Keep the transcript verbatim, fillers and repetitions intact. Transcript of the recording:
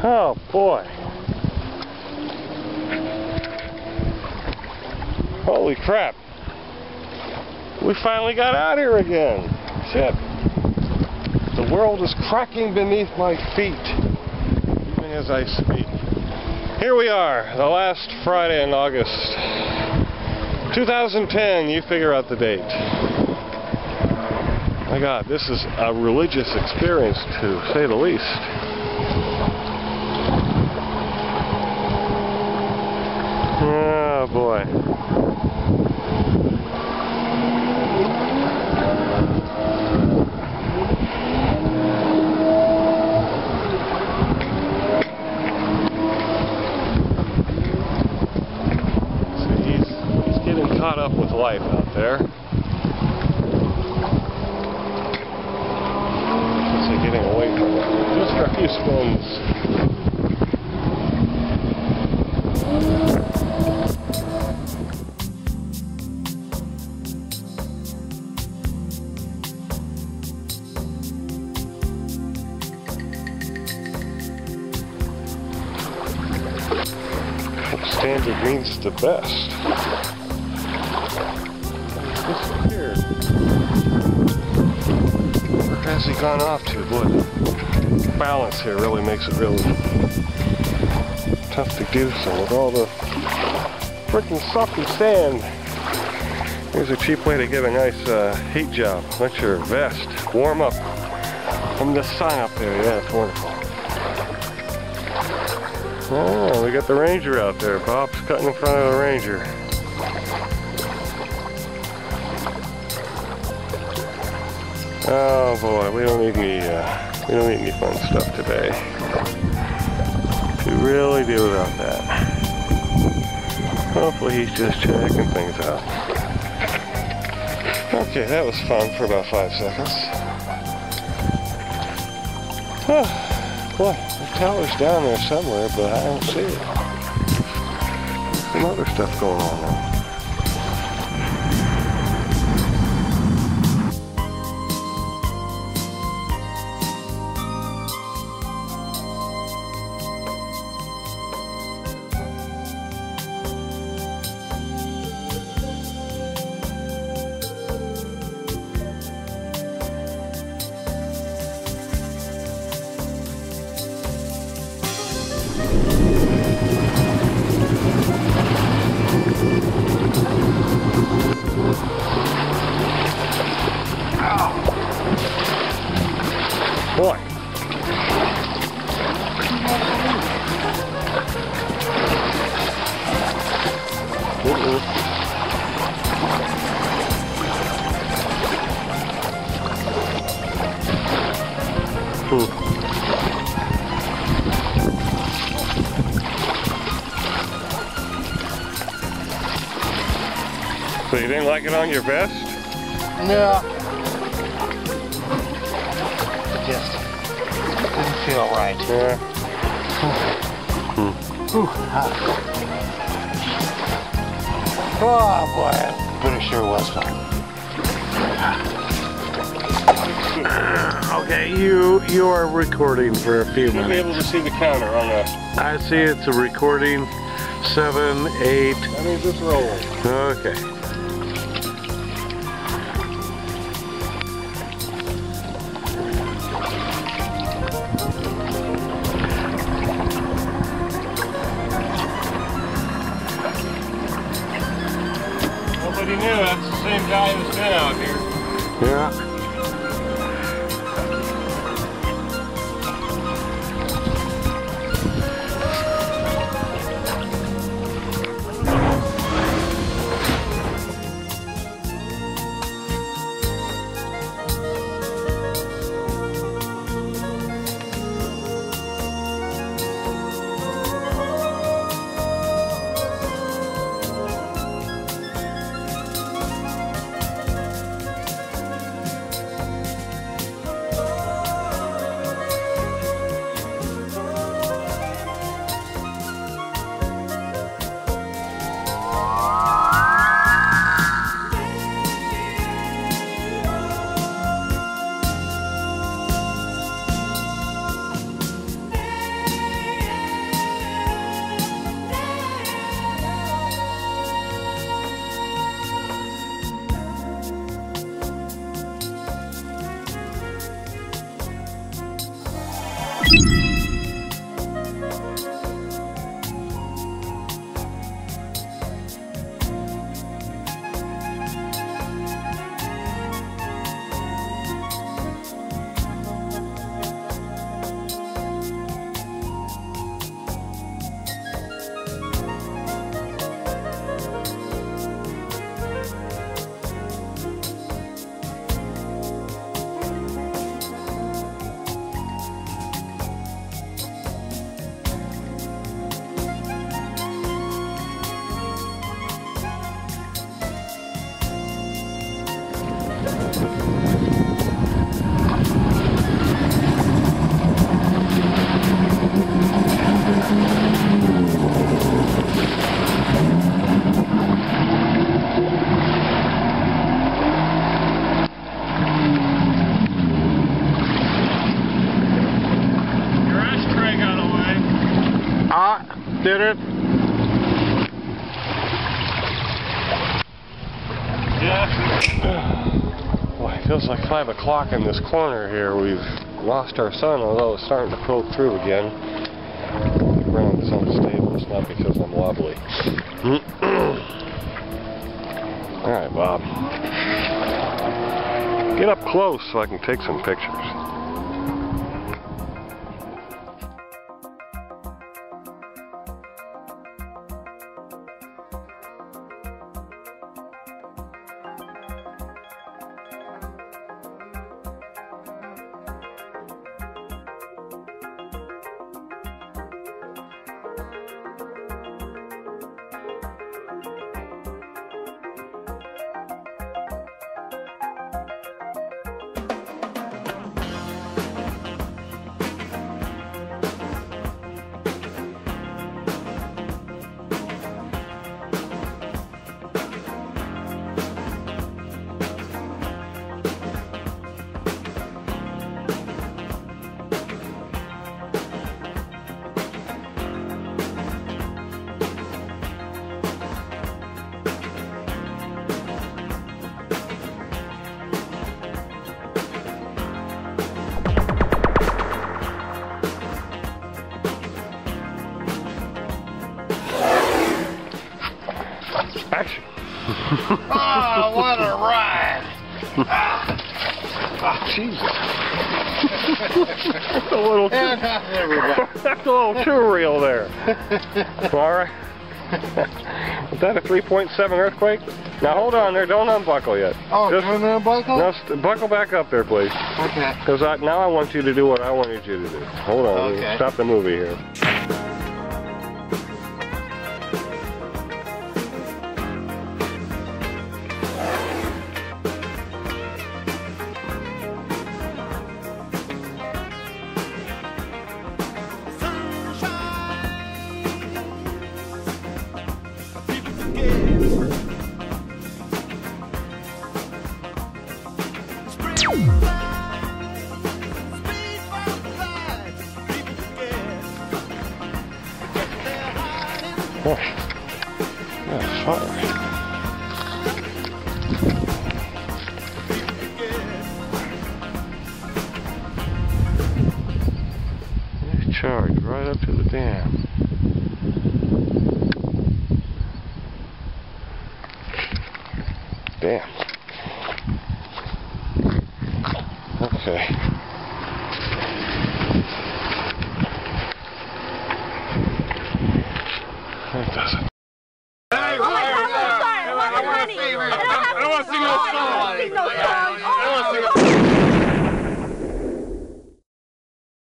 Oh boy. Holy crap. We finally got out here again. Shit. The world is cracking beneath my feet, even as I speak. Here we are, the last Friday in August. two thousand ten, you figure out the date. My God, this is a religious experience to say the least. Oh boy. See, he's, he's getting caught up with life out there. So getting away from it. Just for a few spins. Standard means the best. Disappeared. Where has he gone off to? Boy, the balance here really makes it really tough to do so with all the freaking soppy sand. Here's a cheap way to get a nice uh, heat job. Let your vest warm up from the sun up there. Yeah, it's wonderful. Oh, we got the Ranger out there. Bob's cutting in front of the Ranger. Oh boy, we don't need any, uh, we don't need any fun stuff today. We really do without that. Hopefully he's just checking things out. Okay, that was fun for about five seconds. Oh. Boy, the tower's down there somewhere, but I don't see it. There's some other stuff going on there. Boy. Uh-oh. Hmm. So you didn't like it on your vest? No. It just didn't feel right. Yeah. Hmm. Ooh, ah. Oh boy, but it sure was fun. Okay, you you are recording for a few You'll minutes. be able to see the counter on the... I see it's a recording. Seven, eight. That means it's rolling. Okay. Nobody knew that's the same guy who's been out here. Yeah. Well, it feels like five o'clock in this corner here. We've lost our sun, although it's starting to pull through again. The ground is unstable. It's not because I'm wobbly. Alright, Bob. Get up close so I can take some pictures. Action. Oh, what a ride! Oh, Jesus. That's a little too, that's a little too real there. Alright. Was that a three point seven earthquake? Now hold on there, don't unbuckle yet. Oh, Just, don't unbuckle? No, st buckle back up there, please. Okay. Because I, now I want you to do what I wanted you to do. Hold on, Okay. stop the movie here. Boy, yeah, fire. It's charged right up to the dam. Damn. Okay. It doesn't. I want to see no song.